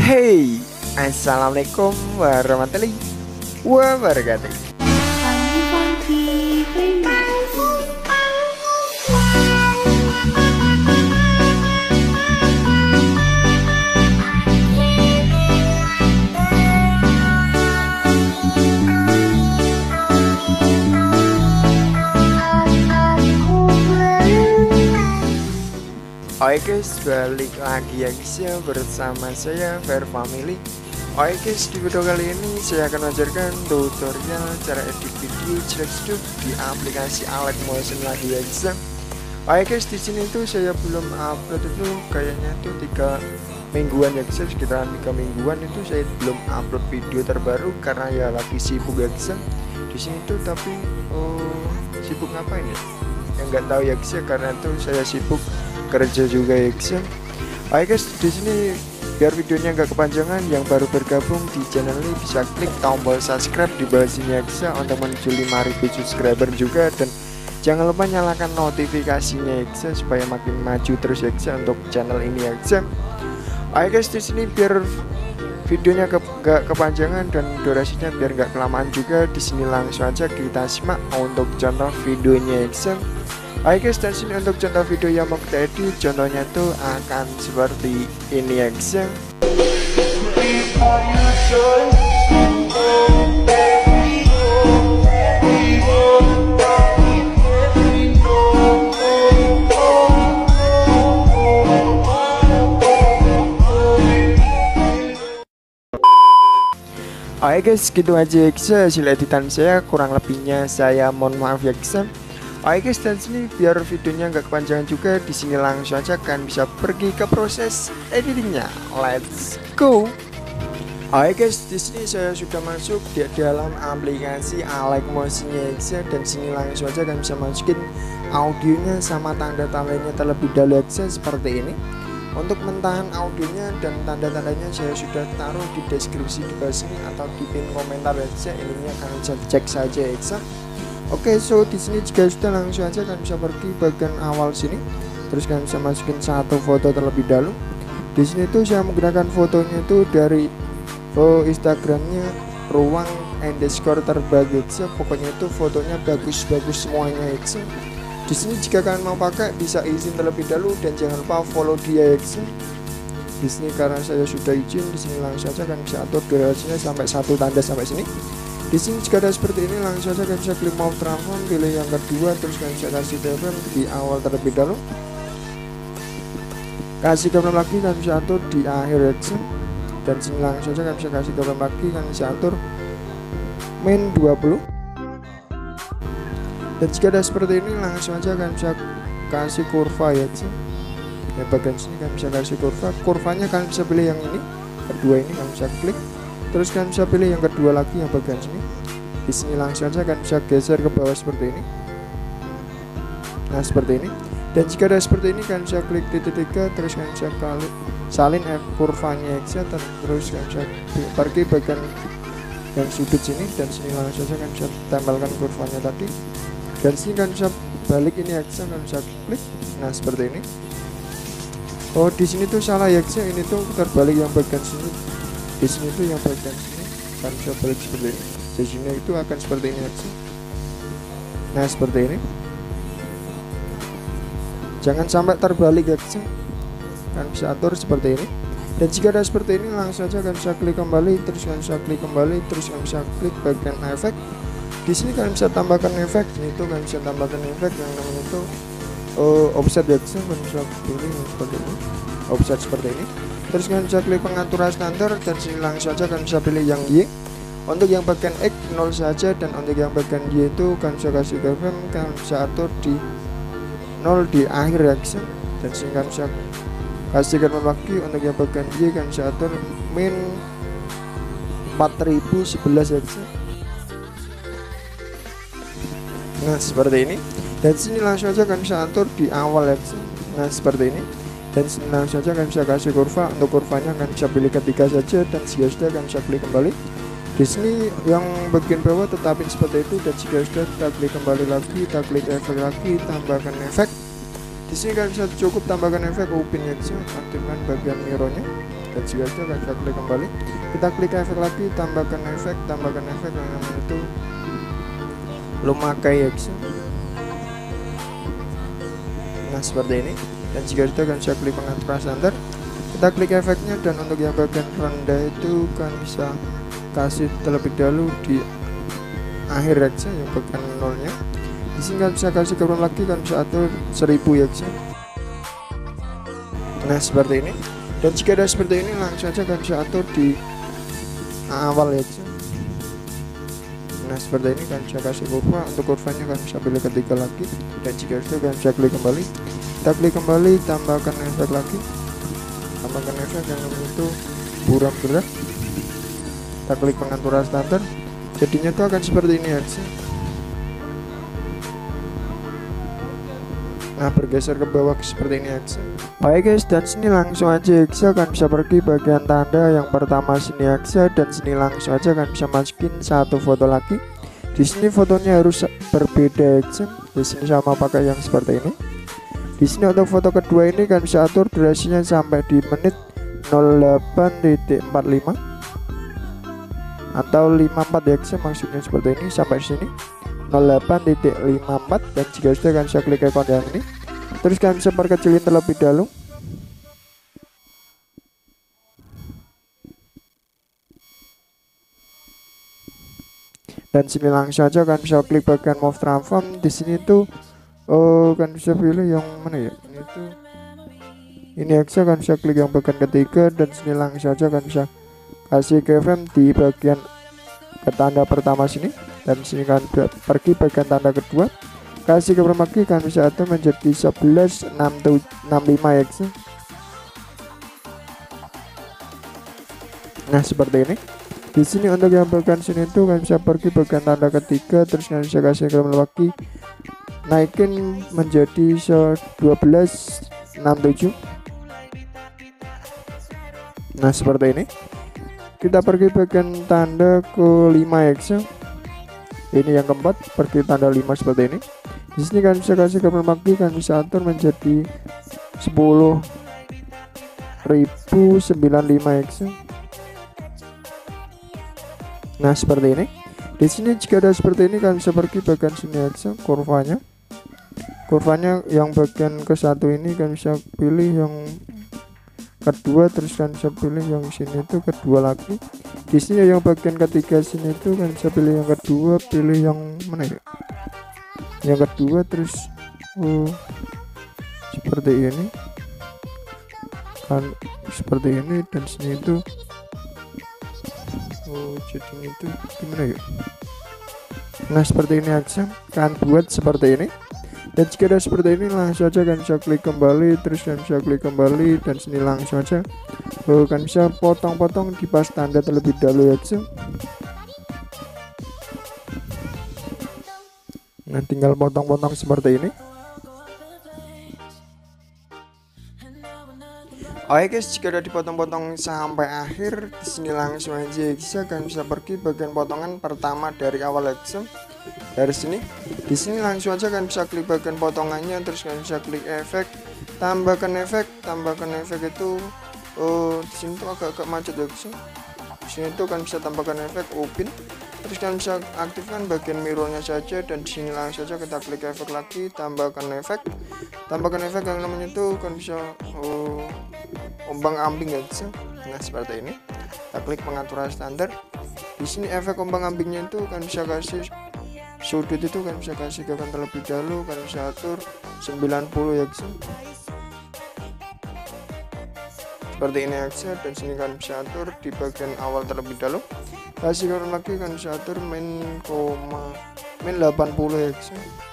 Hey, assalamualaikum warahmatullahi wabarakatuh. Oke guys, balik lagi ya guys ya bersama saya Fair Family. Oke guys, di video kali ini saya akan mengajarkan tutorial cara edit video Xrexcube di aplikasi Alex Motion lagi ya guys ya. Oke guys, di sini tuh saya belum upload itu kayaknya tuh 3 mingguan ya guys, sekitaran 3 mingguan itu saya belum upload video terbaru karena ya lagi sibuk ya guys. Di sini tuh tapi sibuk ngapain ya? Yang nggak tahu ya guys ya, karena tuh saya sibuk kerja juga ya guys. Oke guys, di sini biar videonya nggak kepanjangan, yang baru bergabung di channel ini bisa klik tombol subscribe di bawah sini ya guys untuk menuju 5.000 subscriber juga, dan jangan lupa nyalakan notifikasinya ya guys supaya makin maju terus ya guys untuk channel ini ya guys. Oke guys, di sini biar videonya nggak kepanjangan dan durasinya biar nggak kelamaan juga, di sini langsung aja kita simak untuk contoh videonya ya guys. Oke guys, dan sini untuk contoh video yang mau kita edit, contohnya tuh akan seperti ini ya guys ya. Oke guys, gitu aja ya guys hasil editan saya, kurang lebihnya saya mohon maaf ya guys. Oke guys, dan sini biar videonya nggak kepanjangan juga, di sini langsung aja kan bisa pergi ke proses editingnya. Let's go. Oke guys, di sini saya sudah masuk di dalam aplikasi Alex Motion guys, dan sini langsung aja kan bisa masukin audionya sama tanda-tandanya terlebih dahulu guys seperti ini. Untuk mentahan audionya dan tanda-tandanya saya sudah taruh di deskripsi di bawah sini atau di pin komentar aja. Ininya kalian bisa cek saja guys. Oke, so di sini jika sudah langsung aja kan bisa pergi bagian awal sini, terus kan bisa masukin satu foto terlebih dahulu. Di sini tuh saya menggunakan fotonya itu dari Instagramnya ruang_terbagi. Pokoknya itu fotonya bagus-bagus semuanya ya. Di sini jika kalian mau pakai bisa izin terlebih dahulu dan jangan lupa follow dia ya. Di sini karena saya sudah izin, di sini langsung saja kan bisa atur durasinya sampai satu tanda sampai sini. Di sini jika ada seperti ini langsung saja kalian bisa klik move transform, pilih yang kedua, terus kalian bisa kasih TFM di awal terlebih dahulu, kasih TFM lagi kalian bisa atur di akhir action, dan sini langsung saja kalian bisa kasih TFM lagi, kalian bisa atur min 20. Dan jika ada seperti ini langsung saja kalian bisa kasih kurva ya guys. Ya bagian sini kalian bisa kasih kurvanya kalian bisa pilih yang ini, kedua ini kalian bisa klik. Terus kalian bisa pilih yang kedua lagi yang bagian sini. Di sini langsung saja kalian bisa geser ke bawah seperti ini. Nah seperti ini. Dan jika ada seperti ini kalian bisa klik titik 3, terus kalian bisa salin kurvanya ya, terus kalian bisa pergi bagian yang sudut sini, dan sini langsung saja kalian bisa tempelkan kurvanya tadi. Dan sini kalian bisa balik ini ya, kalian bisa klik. Nah seperti ini. Oh di sini tuh salah ya, ini tuh terbalik yang bagian sini. Di sini tuh yang bagian sini kan bisa balik seperti ini. Di sini itu akan seperti ini aja. Nah seperti ini. Jangan sampai terbalik aja. Kan bisa atur seperti ini. Dan jika ada seperti ini langsung saja kan bisa klik kembali, terus kan bisa klik kembali, terus kan bisa klik bagian efek. Di sini kan bisa tambahkan efek. Itu kan bisa tambahkan efek yang namanya itu offset ya. Kan bisa pilih seperti ini. Offset seperti ini. Terus kalian bisa klik pengaturan standar, dan sini langsung saja kalian bisa pilih yang Y. Untuk yang bagian X 0 saja, dan untuk yang bagian Y itu kalian bisa kasih kalian bisa atur di 0 di akhir ya guys. Dan sini kalian bisa kasih kalian lagi. Untuk yang bagian Y kalian bisa atur min 4011 ya guys. Nah seperti ini. Dan sini langsung saja kalian bisa atur di awal ya guys. Nah seperti ini. Dan langsung saja kalian bisa kasih kurva. Untuk kurvanya kalian bisa pilih ketiga saja, dan jika sudah kalian bisa klik kembali. Di sini yang bagian bawah tetapin seperti itu, dan jika sudah kita klik kembali lagi, kita klik efek lagi, tambahkan efek. Di sini kalian bisa cukup tambahkan efek upin ya, aktifkan bagian mirrornya. dan jika sudah akan bisa klik kembali, kita klik efek lagi, tambahkan efek yang namanya itu lumakai action. Nah seperti ini, dan jika sudah akan bisa klik pengaturan standar, kita klik efeknya, dan untuk yang bagian rendah itu kan bisa kasih terlebih dahulu di akhir action yang bagian nolnya. Di sini kan bisa kasih kebetulan lagi, kan bisa atur 1000 action. Nah seperti ini, dan jika ada seperti ini langsung saja kan bisa atur di awal action. Nah seperti ini kan bisa kasih kurva, untuk kurvanya kan bisa pilih ketiga lagi, dan jika sudah kan bisa klik kembali, kita klik kembali, tambahkan efek lagi, tambahkan efek yang itu buram gerak, kita klik pengaturan standar, jadinya itu akan seperti ini aja. Nah bergeser ke bawah seperti ini aja. Oke guys, dan sini langsung aja Excel kan bisa pergi bagian tanda yang pertama sini Excel, dan sini langsung aja kan bisa masukin satu foto lagi. Di sini fotonya harus berbeda Excel. Di sini sama pakai yang seperti ini. Di sini untuk foto kedua ini kan bisa atur durasinya sampai di menit 08.45 atau 54 Excel, maksudnya seperti ini sampai sini 08.54, dan jika sudah kan bisa klik icon yang ini, terus kan bisa perkecilin terlebih dahulu. Dan sini langsung aja kan bisa klik bagian move transform. Di sini tuh kan bisa pilih yang mana ya, ini tuh ini aja kan bisa klik yang bagian ketiga, dan sini langsung aja kan bisa kasih keyframe di bagian ke tanda pertama sini, dan sini kan pergi bagian tanda kedua, kasih keyframe lagi kan bisa atur menjadi 11.65 X. Nah seperti ini. Di sini untuk yang bagian sini itu kan bisa pergi bagian tanda ketiga, terus kan bisa kasih keyframe lagi, naikin menjadi 12.67. Nah seperti ini. Kita pergi bagian tanda ke 5 X. Ini yang keempat, pergi tanda 5 seperti ini. Di sini kan bisa kasih keyframe lagi, kan bisa atur menjadi 10.095 X. Nah seperti ini. Di sini jika ada seperti ini kan bisa pergi bagian sini aja kurvanya. Kurvanya yang bagian ke satu ini kan bisa pilih yang kedua, terus kan bisa pilih yang sini itu kedua lagi. Di sini yang bagian ketiga sini itu kan bisa pilih yang kedua, pilih yang mana ya, yang kedua, terus seperti ini kan, seperti ini, dan sini itu jadi itu gimana ya. Nah seperti ini aja kan, buat seperti ini. Dan jika ada seperti ini langsung aja kan bisa klik kembali, terus kan bisa klik kembali, dan sini langsung aja kan bisa potong-potong di pas tanda terlebih dahulu ya. Nah tinggal potong-potong seperti ini. Oke guys, jika udah dipotong-potong sampai akhir, di sini langsung aja kan bisa pergi bagian potongan pertama dari awal action. Dari sini, di sini langsung aja kan bisa klik bagian potongannya, terus kan bisa klik efek, tambahkan efek itu di sini tuh agak macet ya guys. Di sini tuh kan bisa tambahkan efek upin, terus kan bisa aktifkan bagian mirrornya saja, dan di sini langsung saja kita klik efek lagi, tambahkan efek yang namanya tuh kan bisa ombang ambing ya guys. Nah seperti ini, kita klik pengaturan standar. Di sini efek ombang ambingnya itu kan bisa kasih sudut, itu kan bisa kasih gagan terlebih dahulu, kan bisa atur 90 ya guys. Seperti ini aja, dan sini kan bisa atur di bagian awal terlebih dahulu, kasih gagan lagi kan bisa atur min 80 ya guys.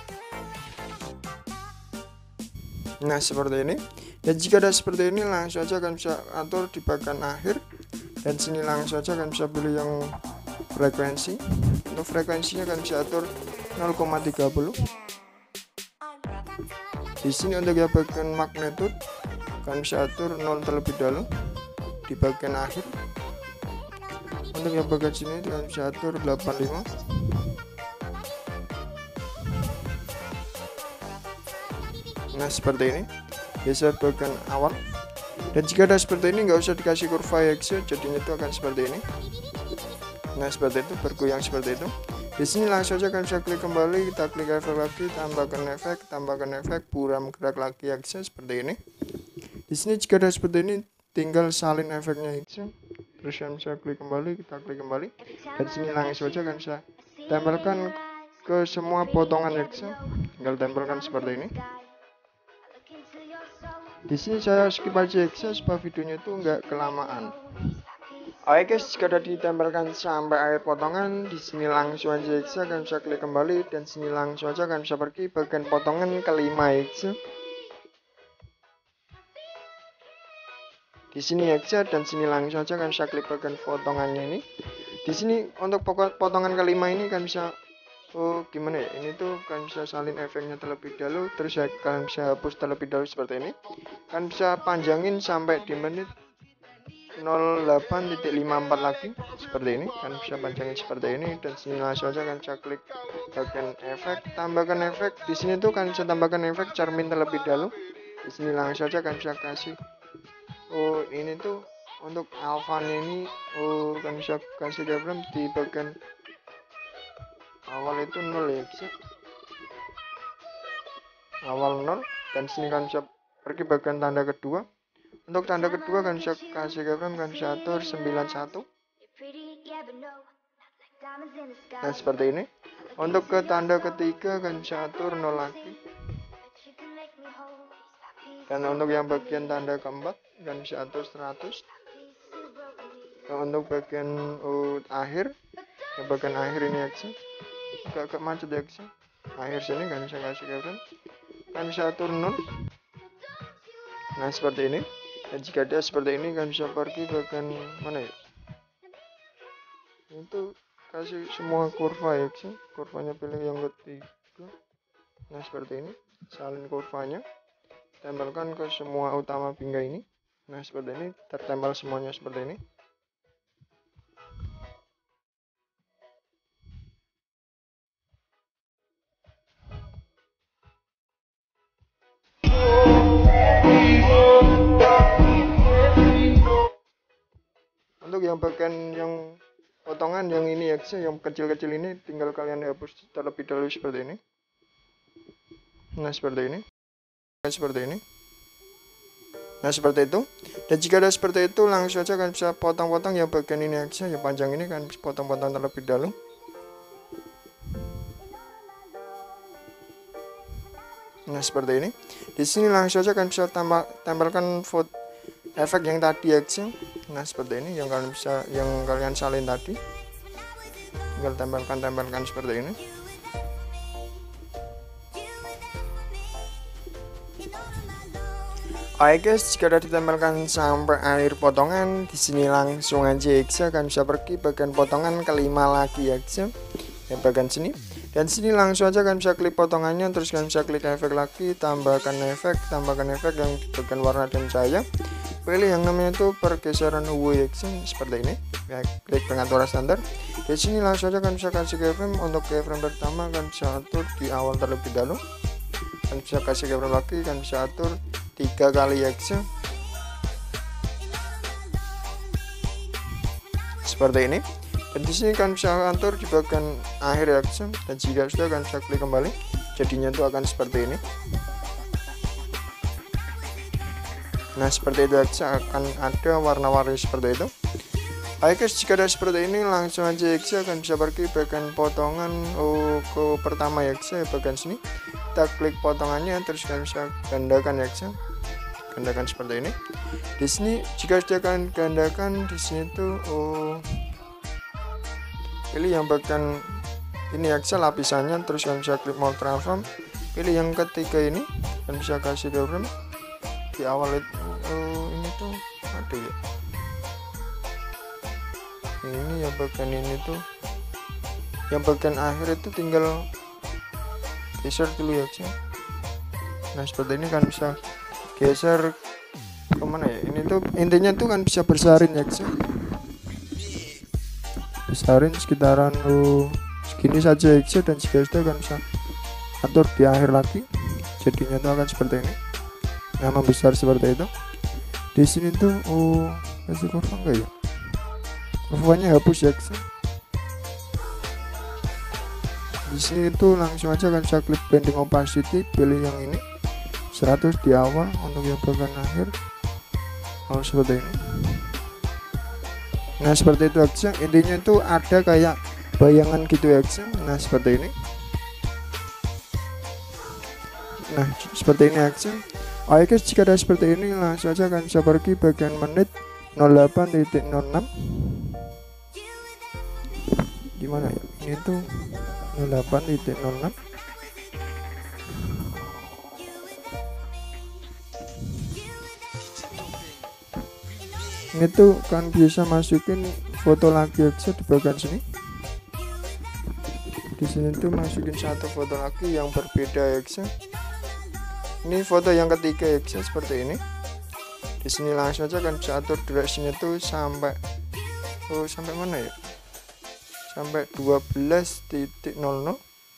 Nah seperti ini. Dan jika ada seperti ini langsung aja kan bisa atur di bagian akhir, dan sini langsung aja kan bisa pilih yang frekuensi. Untuk frekuensinya kan bisa atur 0,30. Di sini untuk yang bagian magnitude kan bisa atur 0 terlebih dahulu di bagian akhir. Untuk yang bagian sini kan bisa atur 85. Nah seperti ini, geser bagian awal. Dan jika ada seperti ini, nggak usah dikasih kurva X, jadinya itu akan seperti ini. Nah seperti itu, bergoyang seperti itu. Di sini langsung saja kalian bisa klik kembali, kita klik efek lagi, tambahkan efek, buram gerak lagi X seperti ini. Di sini jika ada seperti ini, tinggal salin efeknya X. Terus kalian bisa klik kembali, kita klik kembali. Dan sini langsung saja kalian bisa tempelkan ke semua potongan X. Tinggal tempelkan seperti ini. Di sini saya skip aja X supaya videonya itu nggak kelamaan. Oke guys, jika sudah ditempelkan sampai akhir potongan, di sini langsung aja X, kalian bisa klik kembali dan sini langsung aja kalian bisa pergi bagian potongan kelima X. Di sini X dan sini langsung aja kalian bisa klik bagian potongannya ini. Di sini untuk potongan kelima ini kalian bisa gimana ya? Ini tuh kalian bisa salin efeknya terlebih dahulu, terus kalian bisa hapus terlebih dahulu seperti ini. Kalian bisa panjangin sampai di menit 08.54 lagi seperti ini, kan bisa panjangin seperti ini. Dan sini langsung aja kan bisa klik bagian efek, tambahkan efek. Di sini tuh kan bisa tambahkan efek cermin terlebih dahulu. Di sini langsung aja kan bisa kasih ini tuh untuk alfanya ini kan bisa kasih keyframe di bagian awal itu 0 ya bisa. Awal 0 dan sini kan bisa pergi bagian tanda kedua. Untuk tanda kedua kan bisa kasih keyframe, kan bisa atur 91. Nah seperti ini. Untuk ke tanda ketiga kan bisa atur 0 lagi. Dan untuk yang bagian tanda keempat kan bisa atur 100. Dan untuk bagian akhir, yang bagian akhir ini aja agak macet ya guys. Akhir sini kan bisa kasih keyframe, kan bisa atur 0. Nah seperti ini. Dan jika dia seperti ini kan bisa pergi bagian mana ya? Itu kasih semua kurva ya sih. Kurvanya pilih yang ketiga. Nah seperti ini, salin kurvanya, tempelkan ke semua utama bingkai ini. Nah seperti ini, tertempel semuanya seperti ini. Untuk yang bagian yang potongan yang ini ya, yang kecil-kecil ini tinggal kalian hapus terlebih dahulu seperti ini. Nah seperti ini. Seperti ini. Nah seperti itu. Dan jika ada seperti itu, langsung saja kalian bisa potong-potong yang bagian ini aja, yang panjang ini kan potong-potong terlebih dahulu. Nah seperti ini. Di sini langsung saja kalian bisa tempelkan efek yang tadi aja. Nah seperti ini yang kalian salin tadi. Tinggal tempelkan seperti ini. Oke guys, jika sudah ditempelkan sampai akhir potongan, di sini langsung aja kalian bisa pergi bagian potongan kelima lagi aja, yang bagian sini. Dan sini langsung aja kalian bisa klik potongannya, terus kalian bisa klik efek lagi, tambahkan efek yang bagian warna dan cahaya. Pilih yang namanya itu pergeseran UV seperti ini. Ya, klik pengaturan standar. Di sini langsung aja kalian bisa kasih keyframe. Untuk keyframe pertama kalian bisa atur di awal terlebih dahulu. Kalian bisa kasih keyframe lagi, kalian bisa atur 3 kali X seperti ini. Dan di sini kalian bisa atur di bagian akhir X, dan jika sudah kalian bisa klik kembali, jadinya itu akan seperti ini. Nah seperti itu akan ada warna-warni seperti itu. Baik guys, jika ada seperti ini langsung aja akan bisa pergi bagian potongan ke pertama bagian sini. Kita klik potongannya, terus kalian bisa gandakan gandakan seperti ini. Di sini jika sudah kalian gandakan, di sini tuh pilih yang bagian ini lapisannya, terus kalian bisa klik mode transform. Pilih yang ketiga ini, dan bisa kasih keyframe di awal itu. Ini tuh ada ya, ini yang bagian ini tuh, yang bagian akhir itu tinggal geser dulu ya. Nah seperti ini kan bisa geser kemana ya, ini tuh intinya tuh kan bisa bersarin ya, besarin sekitaran segini saja dan jika sudah kan bisa atur di akhir lagi, jadinya itu akan seperti ini. Nah membesar seperti itu. Di sini tuh kasih kurva enggak ya, kurvanya hapus ya. Di sini tuh langsung aja kan bisa klik blending opacity, pilih yang ini 100 di awal, untuk yang bagian akhir seperti ini. Nah seperti itu aja, intinya tuh ada kayak bayangan gitu ya. Nah seperti ini. Nah seperti ini aja. Oke guys, jika ada seperti ini langsung aja kan bisa pergi bagian menit 08.06. Gimana ya, ini tuh 08.06. Ini tuh kan bisa masukin foto lagi aja di bagian sini. Di sini tuh masukin satu foto lagi yang berbeda ya. Ini foto yang ketiga ya, seperti ini. Di sini langsung aja kan bisa atur durasinya tuh sampai sampai mana ya? Sampai 12.00.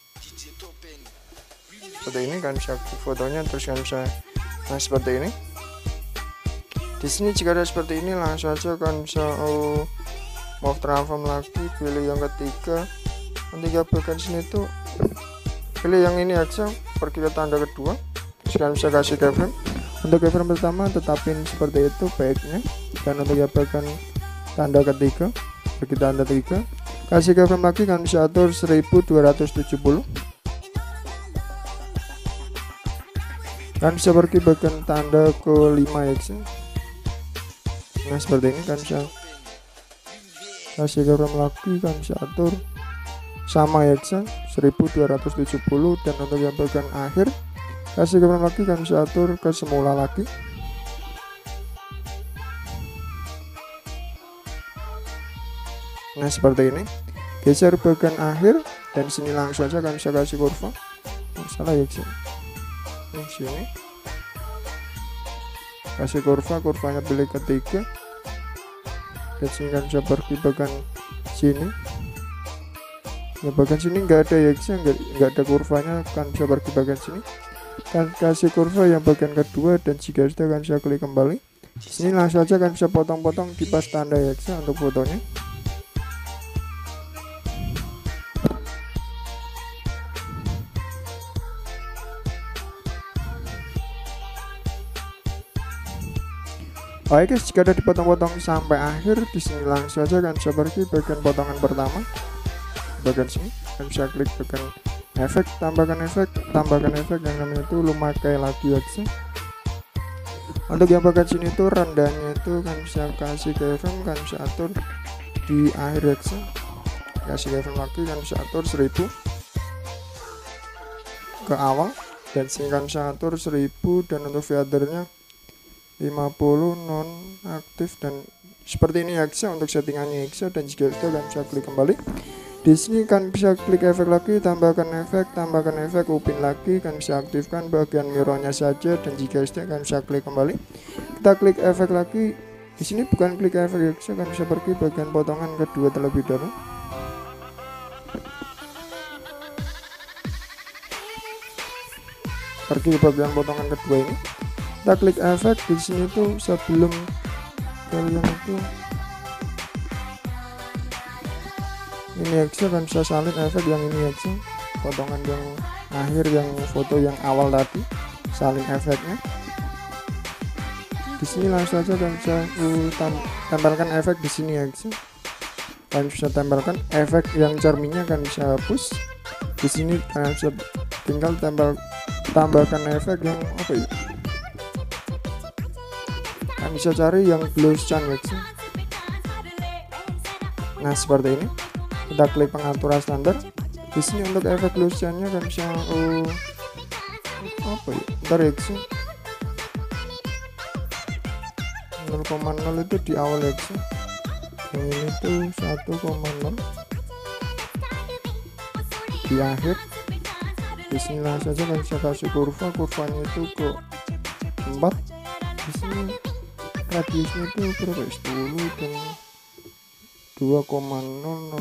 Seperti ini kan bisa fotonya, terus kan bisa seperti ini. Di sini jika ada seperti ini langsung aja kan bisa move transform lagi, pilih yang ketiga. Nanti bagian sini tuh pilih yang ini aja, pergi ke tanda kedua. Kalian bisa kasih keyframe. Untuk keyframe pertama tetapin seperti itu baiknya, dan untuk bagian tanda ketiga pergi tanda 3, kasih keyframe lagi, kan bisa atur 1270. Kan bisa pergi bagian tanda kelima ya. Nah seperti ini kan bisa kasih keyframe lagi, kan bisa atur sama ya 1270, dan untuk yang bagian akhir kasih keyframe lagi, kan bisa atur ke semula lagi. Nah seperti ini, geser bagian akhir, dan sini langsung aja kan bisa kasih kurva. Salah ya sini kasih kurvanya pilih ketiga, dan sini kan bisa pergi bagian sini. Ya bagian sini nggak ada ya, nggak ada kurvanya, kan bisa pergi bagian sini, kan kasih kurva yang bagian kedua, dan jika sudah kan bisa klik kembali. Sini langsung aja kan bisa potong-potong di pas tanda ya untuk fotonya. Oke guys, jika ada dipotong-potong sampai akhir, di sini langsung aja kan bisa pergi bagian potongan pertama, bagian sini kan bisa klik bagian efek, tambahkan efek yang namanya itu lumakai lagi ya. Untuk yang bagian sini tuh rendahnya itu kan bisa kasih keyframe, kan bisa atur di akhir ya. Kasih keyframe lagi, kan bisa atur 1000 ke awal, dan sini kan bisa atur 1000, dan untuk fadernya 50 non aktif, dan seperti ini ya untuk settingannya ya. Dan jika itu kan bisa klik kembali. Di sini kan bisa klik efek lagi, tambahkan efek upin lagi, kan bisa aktifkan bagian mirrornya saja, dan jika sudah kan bisa klik kembali. Kita klik efek lagi. Di sini bukan klik efek ya, kan bisa pergi bagian potongan kedua terlebih dahulu. Pergi ke bagian potongan kedua ini. Kita klik efek. Di sini tuh sebelum kalian itu ini aja kan bisa salin efek yang ini aja, potongan yang akhir, yang foto yang awal tadi, salin efeknya. Di sini langsung aja kan bisa tempelkan efek di sini aja. Kalian bisa tempelkan efek yang cerminnya, kan bisa hapus. Di sini kalian bisa tinggal tambahkan efek yang apa ya? Kan bisa cari yang glow chan ya. Nah seperti ini. Kita klik pengaturan standar. Di sini untuk efek glow chan-nya kan bisa apa ya? Ntar ya 0,0 itu di awal ya. Yang ini tuh 1,0 di akhir. Di sini langsung saja kan bisa kasih kurvanya itu ke 4. Di sini radiusnya itu berapa ya? 10 dan 2,0, 0,5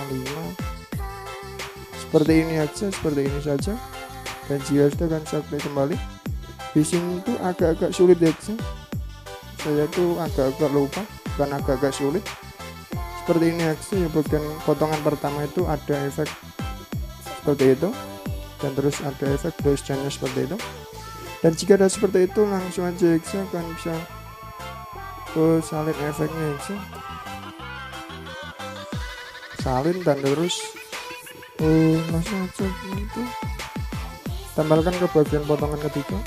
seperti ini aja, seperti ini saja. Dan jika sudah kan saya klik kembali. Di sini tuh agak-agak sulit ya, saya tuh agak-agak lupa, bukan agak-agak sulit. Seperti ini X ya, bagian potongan pertama itu ada efek seperti itu, dan terus ada efek dosanya seperti itu. Dan jika ada seperti itu, langsung aja X kan bisa ke salin efeknya X, salin dan terus langsung aja itu tambahkan ke bagian potongan ketiga.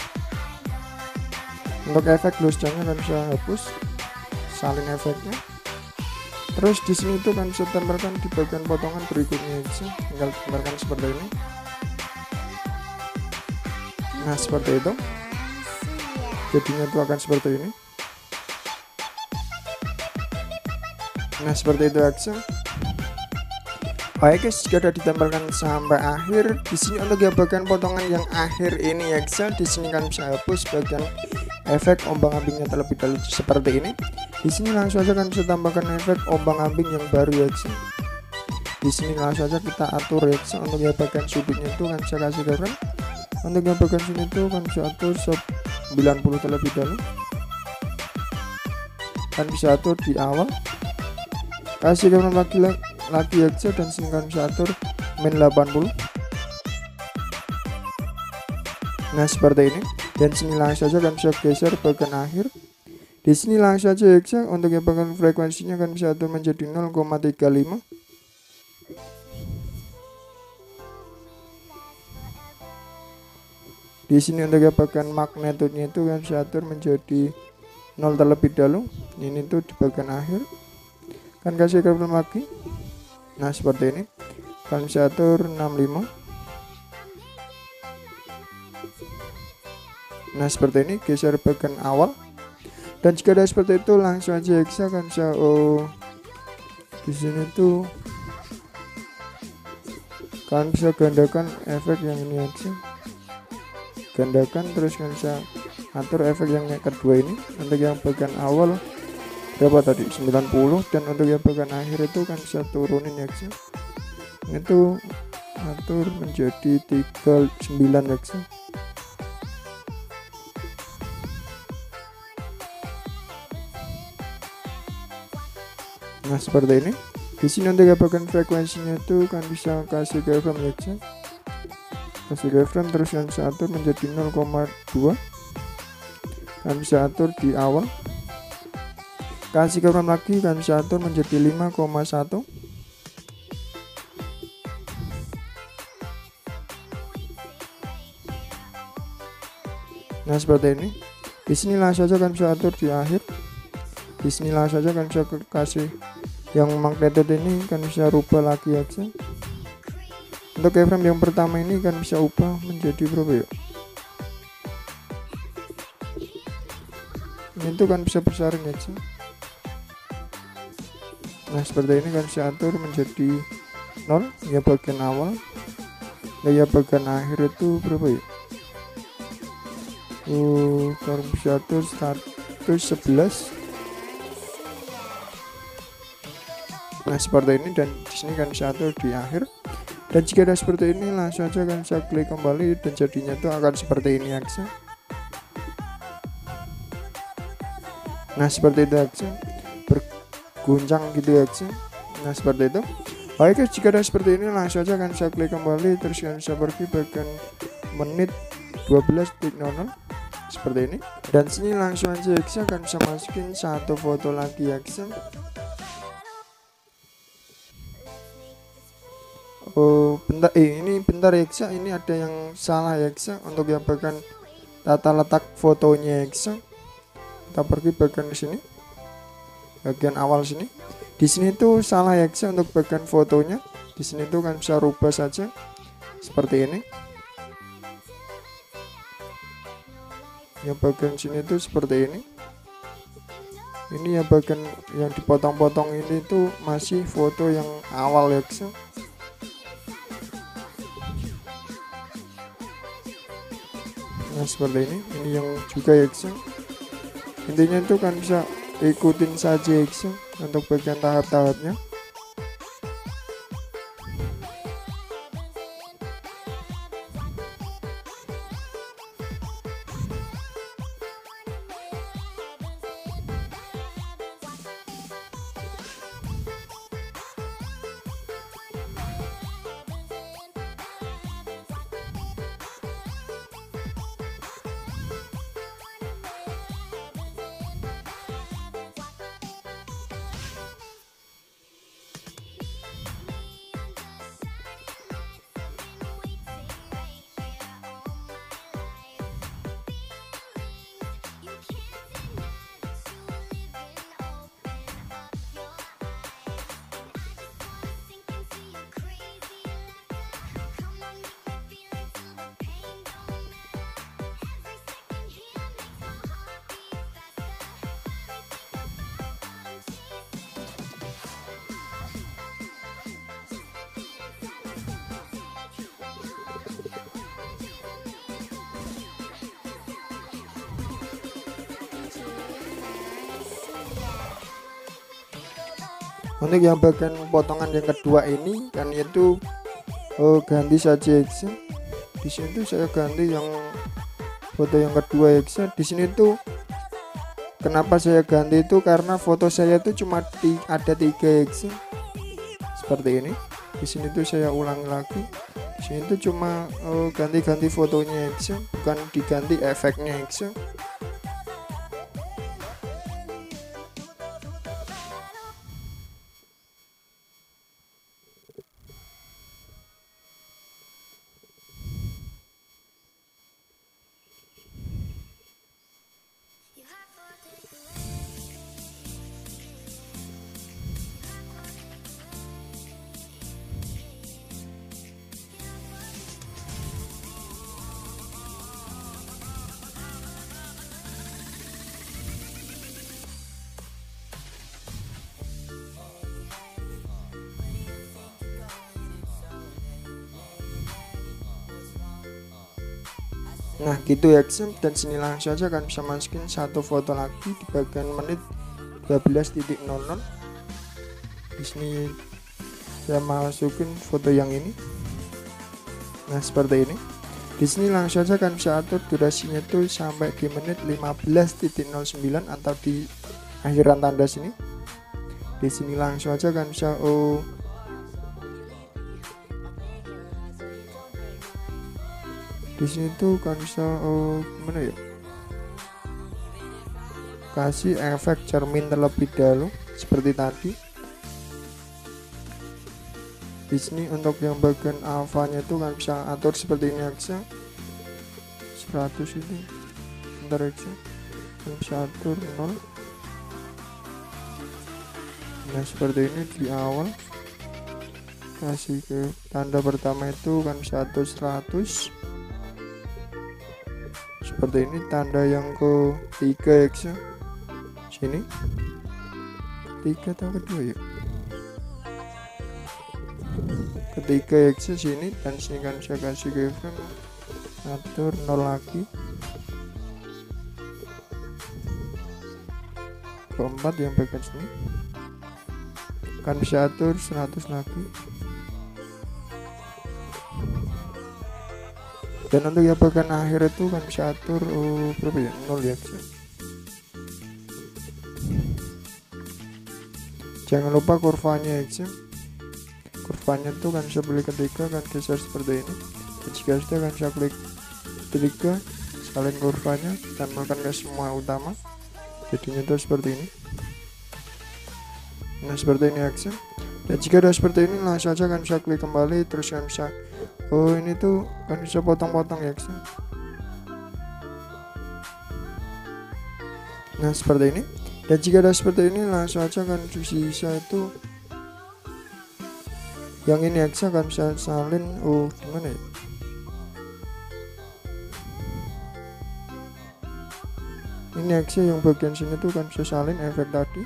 Untuk efek dosanya kan bisa hapus, salin efeknya. Terus di sini tuh kan bisa tambahkan di bagian potongan berikutnya X, tinggal tambahkan seperti ini. Nah seperti itu, jadinya itu akan seperti ini. Nah seperti itu X. Oke guys, jika sudah ditambahkan sampai akhir, di sini untuk ya bagian potongan yang akhir ini X, di sini kan bisa hapus bagian efek ombang-ambingnya terlebih dahulu seperti ini. Di sini langsung saja kan bisa tambahkan efek ombang-ambing yang baru X. Di sini langsung saja kita atur X. Untuk ya bagian sudutnya itu kan bisa kasih keren. Untuk yang bagian sini itu kan bisa atur 90 terlebih dahulu. Kan bisa atur di awal. Kasih keren lagi X, dan sini kan bisa atur min 80. Nah seperti ini. Dan sini langsung saja kan bisa geser bagian akhir. Di sini langsung saja X, untuk yang bagian frekuensinya kan bisa atur menjadi 0,35. Di sini untuk yang bagian magnetudenya itu kan bisa atur menjadi 0 terlebih dahulu. Ini tuh di bagian akhir. Kan kasih keren lagi. Nah seperti ini. Kan bisa atur 65. Nah seperti ini, geser bagian awal. Dan jika ada seperti itu, langsung aja X akan bisa di sini tuh kalian bisa gandakan efek yang ini aja, gandakan, terus kalian bisa atur efek yang kedua ini. Untuk yang bagian awal berapa tadi, 90, dan untuk yang bagian akhir itu kan bisa turunin X, itu atur menjadi 39 X. Nah seperti ini. Di sini untuk bagian frekuensinya itu kan bisa kasih keyframe ya, kasih keyframe, terus kan bisa atur menjadi 0,2, kan bisa atur di awal. Kasih keyframe lagi, kan bisa atur menjadi 5,1. Nah seperti ini. Di sini langsung saja kan bisa atur di akhir. Di sini langsung saja kan bisa kasih yang magnetud ini kan bisa rubah lagi aja. Untuk keyframe yang pertama ini kan bisa ubah menjadi berapa ya, ini tuh kan bisa bersaring aja. Nah seperti ini kan bisa atur menjadi 0 ya bagian awal. Nah ya bagian akhir itu berapa ya, kan bisa atur 111. Nah seperti ini, dan di sini kan bisa atur di akhir. Dan jika ada seperti ini, langsung aja kan bisa klik kembali, dan jadinya itu akan seperti ini aja. Nah seperti itu aja, berguncang gitu aja. Nah seperti itu. Oke guys, jika ada seperti ini, langsung aja kan bisa klik kembali, terus kan bisa pergi bagian menit 12.00 seperti ini. Dan sini langsung aja X akan bisa masukin satu foto lagi X. Bentar, ini bentar X, ini ada yang salah X. Untuk yang bagian tata letak fotonya X, kita pergi bagian sini, bagian awal sini. Di sini tuh salah X untuk bagian fotonya. Di sini tuh kan bisa rubah saja seperti ini. Yang bagian sini tuh seperti ini. Ini ya bagian yang dipotong-potong ini tuh masih foto yang awal X. Nah seperti ini yang juga X. Intinya itu kan bisa ikutin saja X untuk bagian tahap-tahapnya. Untuk yang bagian potongan yang kedua ini kan itu ganti saja X. Di sini tuh saya ganti yang foto yang kedua X. Di sini tuh kenapa saya ganti itu karena foto saya tuh cuma ada 3 X seperti ini. Di sini tuh saya ulangi lagi. Di sini tuh cuma ganti-ganti fotonya X, bukan diganti efeknya X. Nah gitu ya guys, dan sini langsung saja kan bisa masukin satu foto lagi di bagian menit 12.00. Di sini saya masukin foto yang ini. Nah seperti ini. Di sini langsung saja kan bisa atur durasinya tuh sampai di menit 15.09 atau di akhiran tanda sini. Di sini langsung saja kan bisa di sini tuh kan bisa gimana ya, kasih efek cermin terlebih dahulu seperti tadi. Di sini untuk yang bagian alfanya itu kan bisa atur seperti ini aja, 100 itu bentar aja kan bisa atur 0. Nah seperti ini di awal kasih ke tanda pertama itu kan bisa atur 100 seperti ini. Tanda yang ketiga X sini, ketiga atau kedua ya, ketiga X sini, dan sini kan saya kasih ke frame atur 0 lagi. Keempat yang bagian sini kan bisa atur 100 lagi. Dan untuk yang bagian akhir itu kan bisa atur berapa ya, 0 ya guys. Jangan lupa kurvanya ya. Kurvanya tuh kan bisa pilih ketiga, kan geser seperti ini. Dan jika sudah kan bisa klik ketiga, salin kurvanya, tempelkan ke semua utama. Jadinya tuh seperti ini. Nah seperti ini action. Dan jika udah seperti ini langsung saja kan bisa klik kembali, terus kan bisa ini tuh kan bisa potong-potong ya guys. Nah seperti ini. Dan jika udah seperti ini langsung aja kan bisa itu yang ini ya guys, kan bisa salin gimana ya, ini aksi yang bagian sini tuh kan bisa salin efek tadi,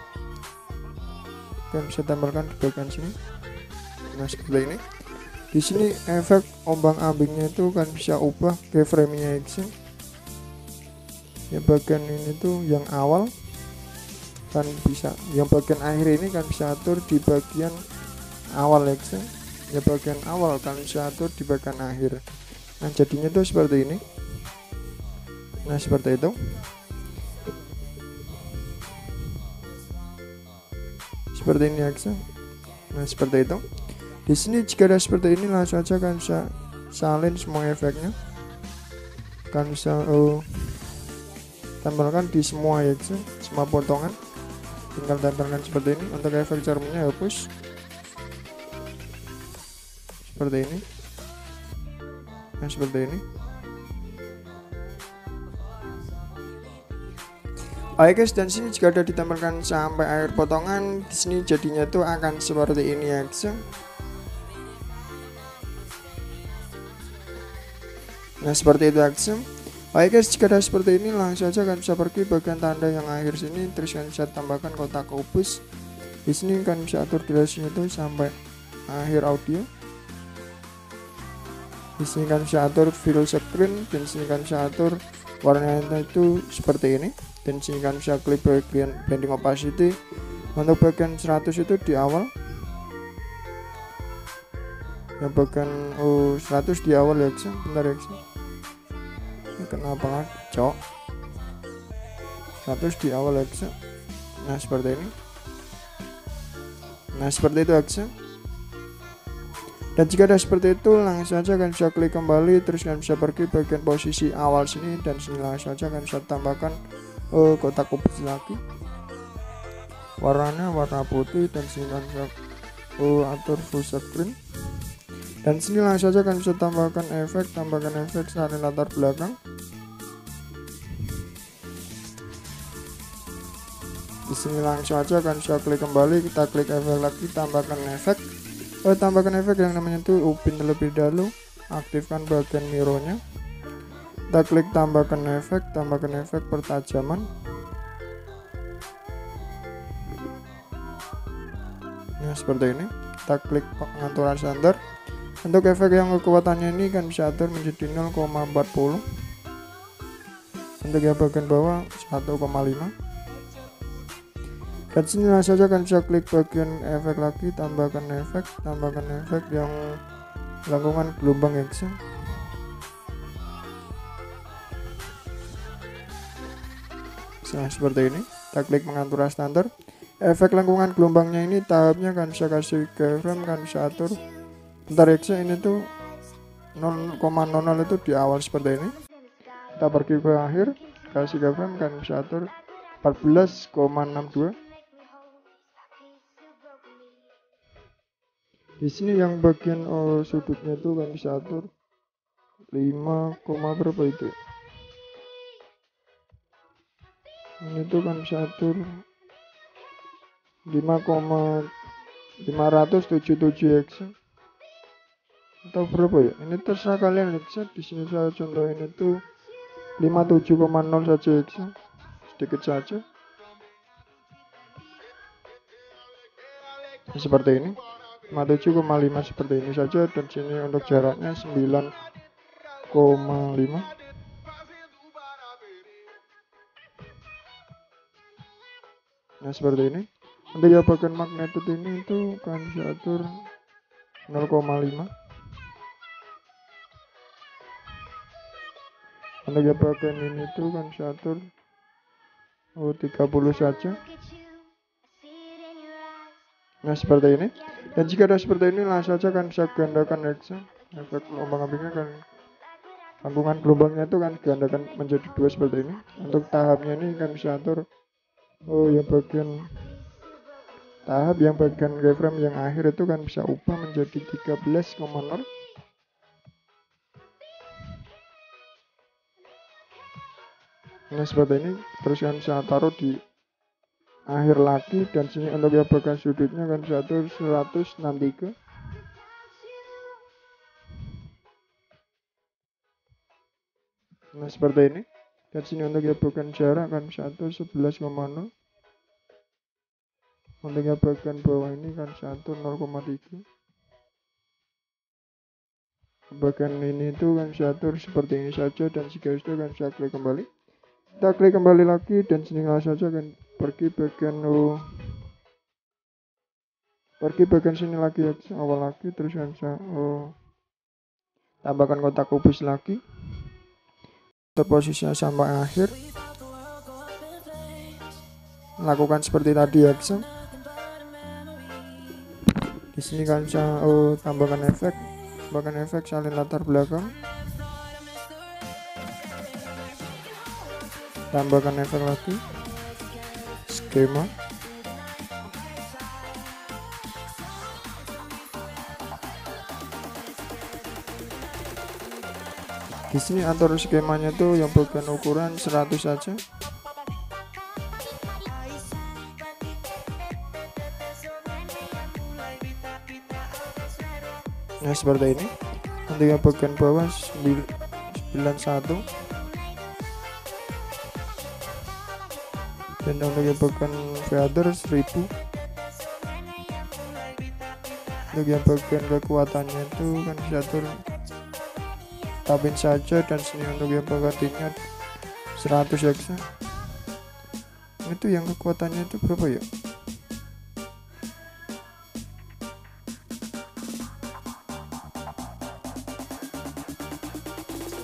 kan bisa tambahkan di bagian sini. Nah seperti ini. Di sini efek ombang-ambingnya itu kan bisa ubah keyframe-nya X. Ya bagian ini tuh yang awal kan bisa, yang bagian akhir ini kan bisa atur di bagian awal X. Ya bagian awal kan bisa atur di bagian akhir. Nah jadinya tuh seperti ini. Nah seperti itu. Seperti ini X. Nah seperti itu. Di sini jika ada seperti ini langsung aja kan bisa salin semua efeknya, kan bisa tempelkan di semua ya guys, semua potongan tinggal tempelkan seperti ini. Untuk efek cerminnya hapus seperti ini. Nah seperti ini. Oke guys, dan sini jika udah ditempelkan sampai akhir potongan, di sini jadinya tuh akan seperti ini ya guys. Nah seperti itu action. Oke guys, jika ada seperti ini langsung saja kan bisa pergi bagian tanda yang akhir sini, terus kan bisa tambahkan kotak kubus. Di sini kan bisa atur durasinya itu sampai akhir audio. Di sini kan bisa atur full screen, dan sini kan bisa atur warnanya itu seperti ini. Dan sini kan bisa klik bagian blending opacity, Untuk bagian 100 itu di awal, yang bagian 100 di awal ya guys. Bentar ya guys, ini kenapa cok 100 di awal ya guys. Nah seperti ini, nah seperti itu guys. Dan jika sudah seperti itu, langsung saja kalian bisa klik kembali, terus kalian bisa pergi bagian posisi awal sini, dan sini langsung saja kalian bisa tambahkan kotak kubus lagi, warnanya warna putih, dan sini kalian bisa atur full screen, dan sini langsung saja kalian bisa tambahkan efek salin latar belakang. Di sini langsung saja kalian bisa klik kembali, kita klik efek lagi, tambahkan efek. Tambahkan efek yang namanya itu upin terlebih dahulu, aktifkan bagian mirrornya, kita klik tambahkan efek pertajaman. Nah seperti ini, kita klik pengaturan standar. Untuk efek yang kekuatannya ini kan bisa atur menjadi 0,40, untuk yang bagian bawah 1,5. Dan sini langsung saja kan bisa klik bagian efek lagi, tambahkan efek yang lengkungan gelombang ya guys. Nah seperti ini, kita klik pengaturan standar. Efek lengkungan gelombangnya ini tahapnya kan bisa kasih keyframe, kan bisa atur. Bentar ya guys, ini tuh 0,00 itu di awal seperti ini. Kita pergi ke akhir, kasih keyframe, kan bisa atur 14,62. Di sini yang bagian sudutnya itu kan bisa atur 5, berapa itu? Ini tuh kan bisa atur 5,577 x atau berapa ya? Ini terserah kalian x. Di sini saya contohin itu 57,0 saja x, sedikit saja. Seperti ini. 57,5 seperti ini saja, dan sini untuk jaraknya 9,5. Nah seperti ini. Untuk yang bagian magnitude ini itu kan bisa atur 0,5. Untuk yang bagian ini tuh kan bisa atur 30 saja. Nah seperti ini. Dan jika ada seperti ini, langsung saja kan bisa gandakan efek gelombang ambingnya kan, lengkungan gelombangnya itu kan gandakan menjadi 2 seperti ini. Untuk tahapnya ini kan bisa atur yang bagian tahap yang bagian keyframe yang akhir itu kan bisa ubah menjadi 13,0. Nah seperti ini. Terus kan bisa taruh di akhir lagi, dan sini untuk yang bagian sudutnya kan bisa atur 163. Nah seperti ini. Dan sini untuk yang bagian jarak kan bisa atur 11,0. Untuk yang bagian bawah ini kan bisa atur 0,3. Bagian ini itu kan bisa atur seperti ini saja, dan jika sudah kan bisa klik kembali. Kita klik kembali lagi, dan sini langsung saja kan pergi bagian sini lagi ya, awal lagi, terus kan bisa tambahkan kotak kubus lagi untuk posisinya sampai akhir. Lakukan seperti tadi ya guys. Di sini kan bisa tambahkan efek salin latar belakang, tambahkan efek lagi, skema. Di sini atur skemanya tuh yang bagian ukuran 100 saja. Nah seperti ini. Untuk yang bagian bawah 91, dan untuk yang bagian feather 1000. Untuk yang bagian kekuatannya itu kan bisa atur tabin saja, dan sini untuk yang bagiannya 100 ya. Itu yang kekuatannya itu berapa ya?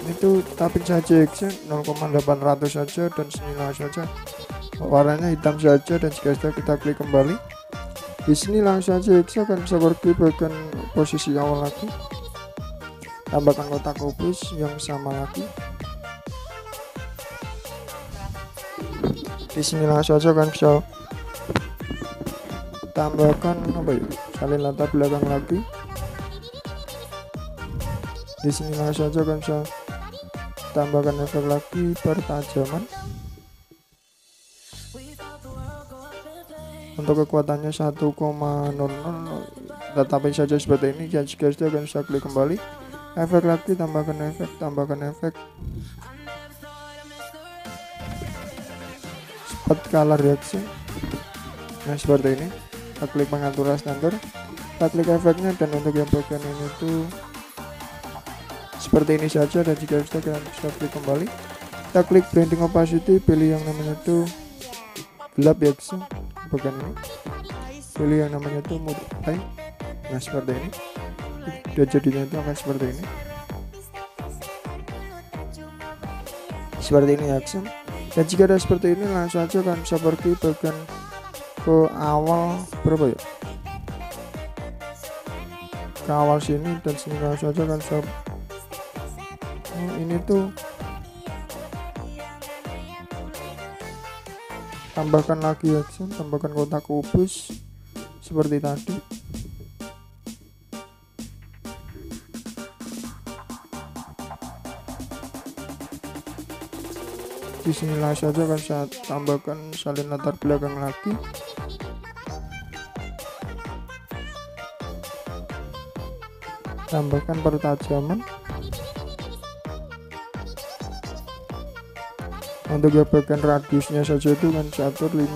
ini tuh tapping saja X 0,800 saja dan sini langsung saja warnanya hitam saja, dan jika sudah kita klik kembali di sini langsung saja X akan bisa pergi bagian posisi awal lagi, tambahkan kotak kubus yang sama lagi. Di sini langsung saja kan bisa tambahkan salin latar belakang lagi. Di sini langsung saja kan bisa tambahkan efek lagi pertajaman. Untuk kekuatannya 1,00, tetapi saja seperti ini. Jika sudah kan bisa klik kembali, efek lagi, tambahkan efek spot color reaction. Nah seperti ini, kita klik pengaturan standar, kita klik efeknya, dan untuk yang bagian ini tuh seperti ini saja. Dan jika sudah kita bisa klik kembali, kita klik blending opacity, pilih yang namanya tuh gelap ya guys, bagian ini pilih yang namanya tuh multiply. Nah seperti ini, udah jadinya itu akan seperti ini, ya guys. Dan jika ada seperti ini, langsung saja kan bisa pergi bagian ke awal berapa ya, ke awal sini, dan sini langsung saja kan bisa ini tuh tambahkan lagi ya, tambahkan kotak kubus seperti tadi. Di sini langsung saja kan saya tambahkan salin latar belakang lagi. Tambahkan pertajaman. Untuk bagian radiusnya saja itu kan saya atur 5,0.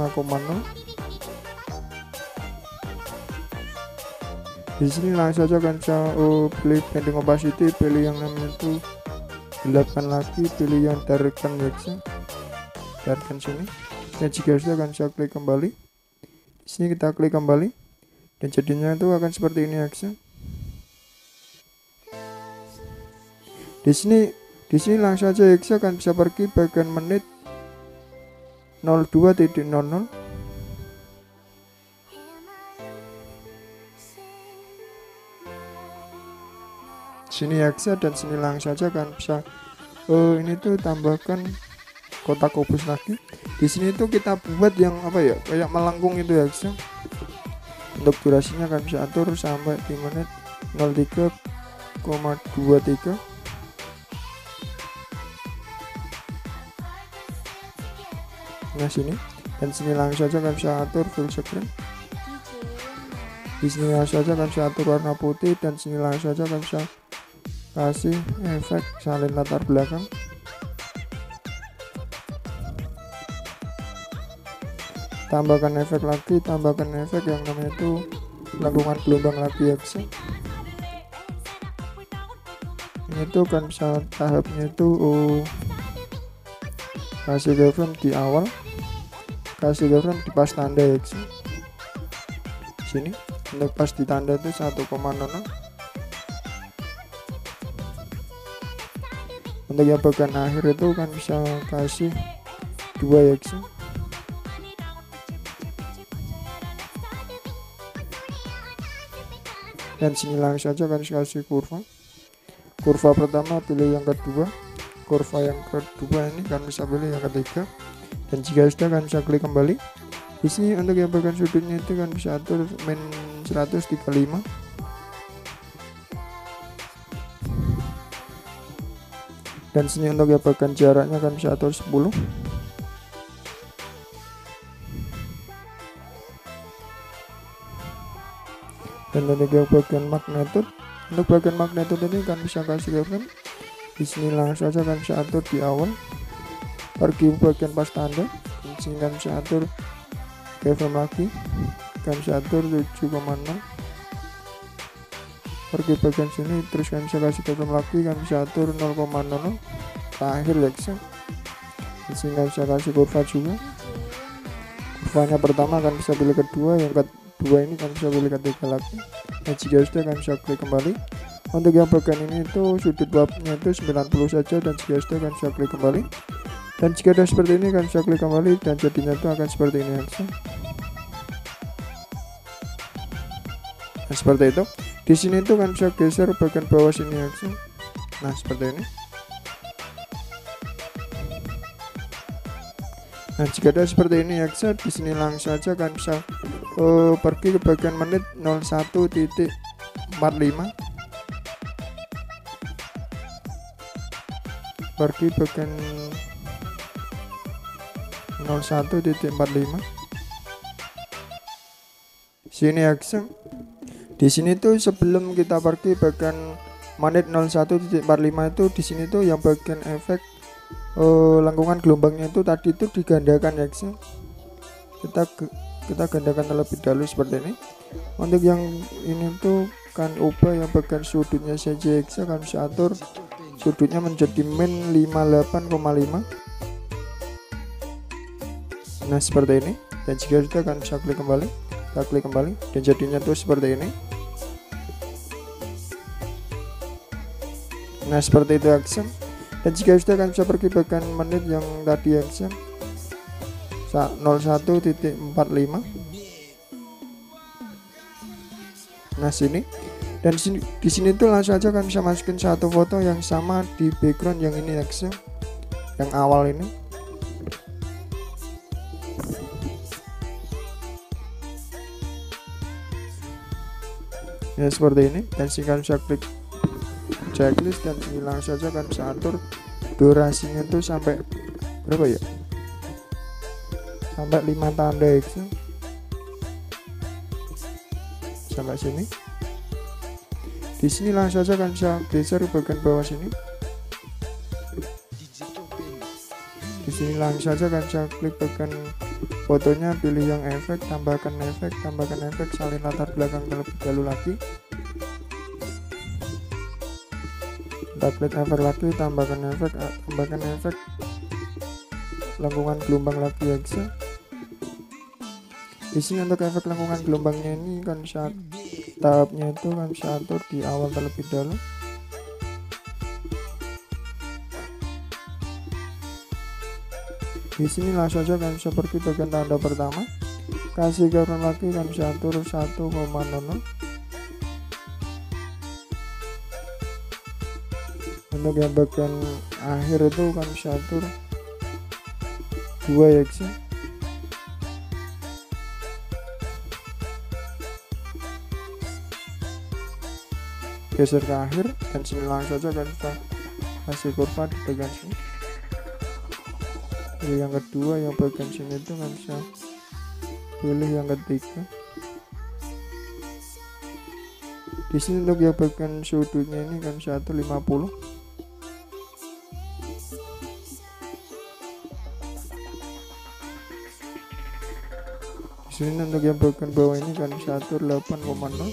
Di sini langsung saja kan saya pilih blending opacity, pilih yang namanya itu gelapkan lagi, pilih yang darken ya, darken sini. Dan jika sudah kan saya klik kembali, di sini kita klik kembali, dan jadinya itu akan seperti ini ya. Di sini langsung saja X akan bisa pergi bagian menit 02.00. Sini X, dan sini langsung saja kan bisa ini tuh tambahkan kotak kubus lagi. Di sini tuh kita buat yang kayak melengkung itu ya X. Untuk durasinya kan bisa atur sampai di menit 03,23. Nah sini, dan sini langsung saja kan bisa atur full screen. Di sini langsung saja kan bisa atur warna putih, dan sini langsung saja kan bisa kasih efek salin latar belakang. Tambahkan efek lagi, tambahkan efek yang namanya itu lengkungan gelombang lagi ya guys. Ini tuh kan bisa tahapnya itu kasih keyframe di awal, kasih keyframe di pas tanda ya guys. Sini untuk pas di tanda itu 1,00. Untuk yang bagian akhir itu kan bisa kasih 2 ya guys. Dan sini langsung saja kan kasih kurva pertama, pilih yang kedua, kurva yang kedua ini kan bisa pilih yang ketiga, dan jika sudah kan bisa klik kembali. Di sini untuk yang bagian sudutnya itu kan bisa atur min 135. Dan sini untuk yang bagian jaraknya kan bisa atur 10. Dan untuk yang bagian magnitude, ini kan bisa kasih keyframe. Di sini langsung saja kan bisa atur di awal, pergi bagian pas tanda. Di sini kan bisa atur keyframe lagi, kan bisa atur 7,0. Pergi bagian sini, terus kan bisa kasih keyframe lagi, kan bisa atur 0,0 terakhir ya guys. Di sini kan bisa kasih kurva juga. Kurvanya pertama kan bisa pilih kedua, yang kedua ini kan bisa pilih ketiga lagi. Dan jika sudah kan bisa klik kembali. Untuk yang bagian ini itu sudut wapnya itu 90 saja, dan jika sudah kalian bisa klik kembali. Dan jika sudah seperti ini kalian bisa klik kembali dan jadinya itu akan seperti ini ya. Nah, seperti itu. Di sini itu kan bisa geser bagian bawah sini ya. Nah, seperti ini. Nah, jika sudah seperti ini ya, di sini langsung saja kan bisa pergi ke bagian menit 01.45. Pergi bagian 01.45 sini ya. Di sini tuh sebelum kita pergi bagian menit 01.45 itu di sini tuh yang bagian efek lengkungan gelombangnya itu tadi itu digandakan ya. Kita gandakan terlebih dahulu seperti ini. Untuk yang ini tuh kan ubah yang bagian sudutnya saja ya, kan bisa atur sudutnya menjadi min 58,5. Nah, seperti ini. Dan jika sudah kan bisa klik kembali, kita klik kembali dan jadinya tuh seperti ini. Nah, seperti itu action. Dan jika sudah kan bisa pergi bagian menit yang tadi action 01.45. Nah, sini. Dan di sini tuh langsung aja kan bisa masukin satu foto yang sama di background yang ini action, yang awal ini. Ya, seperti ini. Dan sini bisa klik checklist dan sini langsung saja kan bisa atur durasinya tuh sampai berapa ya, sampai 5 tanda ya, sampai sini. Di sini langsung saja kan bisa geser bagian bawah sini. Di sini langsung saja kan bisa klik bagian fotonya, pilih yang efek, tambahkan efek, salin latar belakang terlebih dahulu lagi. Kita klik efek lagi, tambahkan efek lengkungan gelombang lagi ya guys. Di sini untuk efek lengkungan gelombangnya ini kan bisa tahapnya itu kan bisa atur di awal terlebih dahulu. Di sini langsung saja kan bisa pergi bagian tanda pertama, kasih garis lagi kan bisa atur 1,00. Untuk yang bagian akhir itu kan bisa atur 2 ya guys. Geser ke akhir dan sini langsung saja kan kita kasih kurva di bagian sini. Pilih yang kedua, yang bagian sini itu kan bisa pilih yang ketiga. Di sini untuk yang bagian sudutnya ini kan bisa atur 50. Di sini untuk yang bagian bawah ini kan bisa atur 8,0.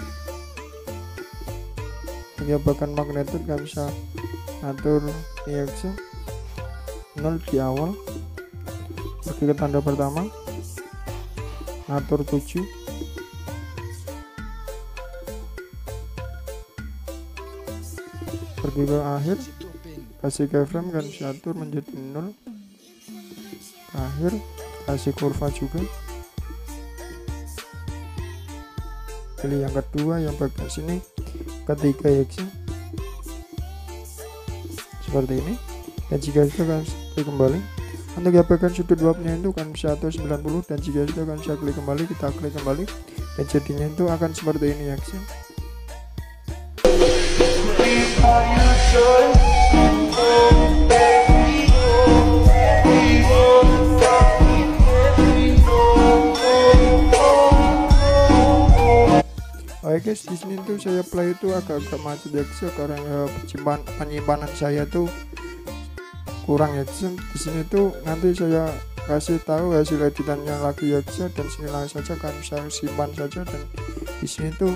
Yang bagian magnetik kan bisa atur EX 0 di awal, pergi ke tanda pertama, atur 7, pergi ke akhir, kasih keyframe kan bisa atur menjadi 0 ke akhir, kasih kurva juga. Pilih yang kedua, yang bagian sini ketiga ya guys, seperti ini. Dan jika sudah kan klik kembali, untuk yang bagian sudut wapnya itu kan bisa atur 90, dan jika sudah kan bisa klik kembali, kita klik kembali dan jadinya itu akan seperti ini ya guys. Oke guys, di sini tuh saya play itu agak-agak macet ya guys, karena penyimpanan saya tuh kurang ya guys. Di sini tuh nanti saya kasih tahu hasil editannya lagi ya guys, dan sini langsung saja kan bisa simpan saja. Dan di sini tuh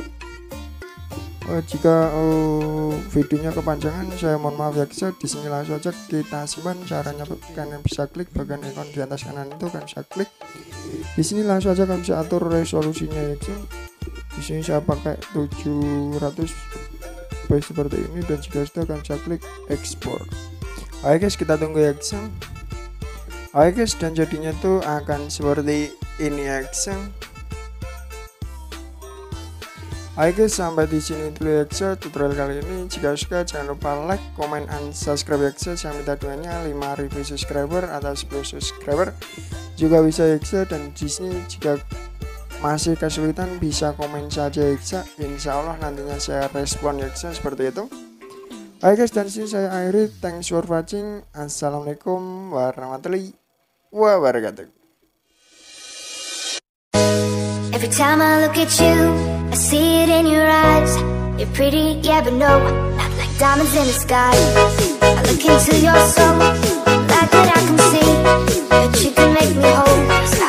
jika videonya kepanjangan saya mohon maaf ya guys. Di sini langsung saja kita simpan. Caranya kalian bisa klik bagian ikon di atas kanan itu kan bisa klik. Di sini langsung saja kan bisa atur resolusinya ya guys. Di sini saya pakai 700 supaya seperti ini, dan jika sudah akan saya klik ekspor. Oke guys, kita tunggu ya guys. Oke guys, dan jadinya tuh akan seperti ini ya guys. Oke guys, sampai di sini dulu ya guys tutorial kali ini. Jika suka jangan lupa like, comment, and subscribe ya guys. Saya minta doanya 5.000 subscriber atau 10 subscriber juga bisa ya guys. Dan di sini jika masih kesulitan bisa komen saja ya guys. Insya Allah nantinya saya respon ya guys, seperti itu. Oke guys, dan sini saya akhiri. Thanks for watching. Assalamualaikum warahmatullahi wabarakatuh. Every time I look at you, I see it in your eyes. You're pretty, yeah, but no, not like diamonds in the sky. I look into your soul, like that I can see that you can make me whole.